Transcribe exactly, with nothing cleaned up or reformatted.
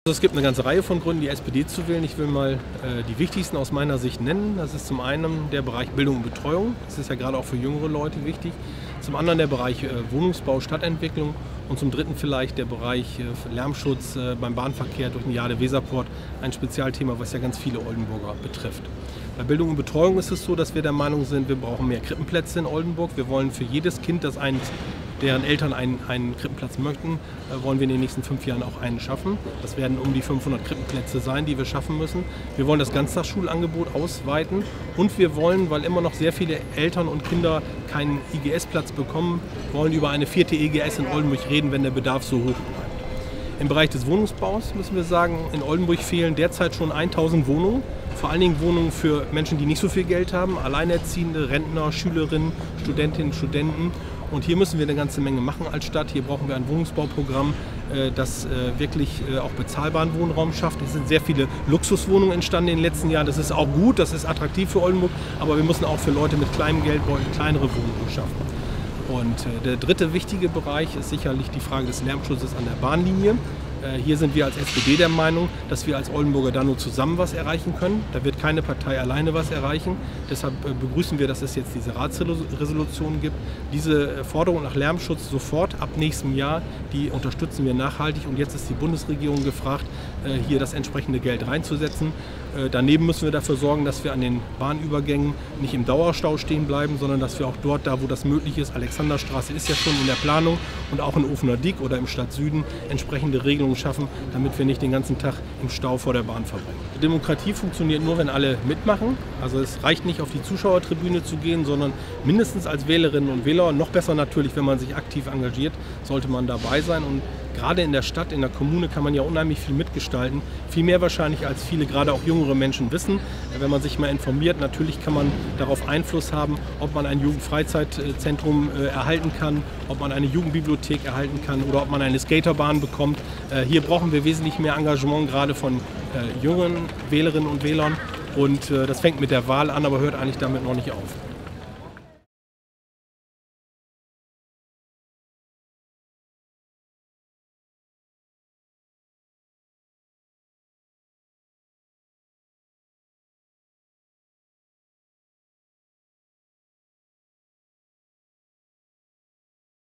Es gibt eine ganze Reihe von Gründen, die S P D zu wählen. Ich will mal äh, die wichtigsten aus meiner Sicht nennen. Das ist zum einen der Bereich Bildung und Betreuung. Das ist ja gerade auch für jüngere Leute wichtig. Zum anderen der Bereich äh, Wohnungsbau, Stadtentwicklung. Und zum dritten vielleicht der Bereich äh, Lärmschutz äh, beim Bahnverkehr durch den Jade-Weserport. Ein Spezialthema, was ja ganz viele Oldenburger betrifft. Bei Bildung und Betreuung ist es so, dass wir der Meinung sind, wir brauchen mehr Krippenplätze in Oldenburg. Wir wollen für jedes Kind, das eins deren Eltern einen, einen Krippenplatz möchten, äh, wollen wir in den nächsten fünf Jahren auch einen schaffen. Das werden um die fünfhundert Krippenplätze sein, die wir schaffen müssen. Wir wollen das Ganztagsschulangebot ausweiten und wir wollen, weil immer noch sehr viele Eltern und Kinder keinen I G S-Platz bekommen, wollen über eine vierte E G S in Oldenburg reden, wenn der Bedarf so hoch bleibt. Im Bereich des Wohnungsbaus müssen wir sagen, in Oldenburg fehlen derzeit schon tausend Wohnungen. Vor allen Dingen Wohnungen für Menschen, die nicht so viel Geld haben, Alleinerziehende, Rentner, Schülerinnen, Studentinnen, Studenten. Und hier müssen wir eine ganze Menge machen als Stadt. Hier brauchen wir ein Wohnungsbauprogramm, das wirklich auch bezahlbaren Wohnraum schafft. Es sind sehr viele Luxuswohnungen entstanden in den letzten Jahren. Das ist auch gut, das ist attraktiv für Oldenburg, aber wir müssen auch für Leute mit kleinem Geldbeutel kleinere Wohnungen schaffen. Und der dritte wichtige Bereich ist sicherlich die Frage des Lärmschutzes an der Bahnlinie. Hier sind wir als S P D der Meinung, dass wir als Oldenburger da nur zusammen was erreichen können. Da wird keine Partei alleine was erreichen. Deshalb begrüßen wir, dass es jetzt diese Ratsresolution gibt. Diese Forderung nach Lärmschutz sofort ab nächstem Jahr, die unterstützen wir nachhaltig. Und jetzt ist die Bundesregierung gefragt, hier das entsprechende Geld reinzusetzen. Daneben müssen wir dafür sorgen, dass wir an den Bahnübergängen nicht im Dauerstau stehen bleiben, sondern dass wir auch dort, da wo das möglich ist, Alexanderstraße ist ja schon in der Planung und auch in Ofener Diek oder im Stadtsüden entsprechende Regelungen schaffen, damit wir nicht den ganzen Tag im Stau vor der Bahn verbringen. Die Demokratie funktioniert nur, wenn alle mitmachen. Also es reicht nicht, auf die Zuschauertribüne zu gehen, sondern mindestens als Wählerinnen und Wähler, noch besser natürlich, wenn man sich aktiv engagiert, sollte man dabei sein. Und gerade in der Stadt, in der Kommune kann man ja unheimlich viel mitgestalten. Viel mehr wahrscheinlich, als viele, gerade auch jüngere Menschen wissen. Wenn man sich mal informiert, natürlich kann man darauf Einfluss haben, ob man ein Jugendfreizeitzentrum äh, erhalten kann, ob man eine Jugendbibliothek erhalten kann oder ob man eine Skaterbahn bekommt. Äh, hier brauchen wir wesentlich mehr Engagement, gerade von äh, jungen Wählerinnen und Wählern. Und äh, das fängt mit der Wahl an, aber hört eigentlich damit noch nicht auf.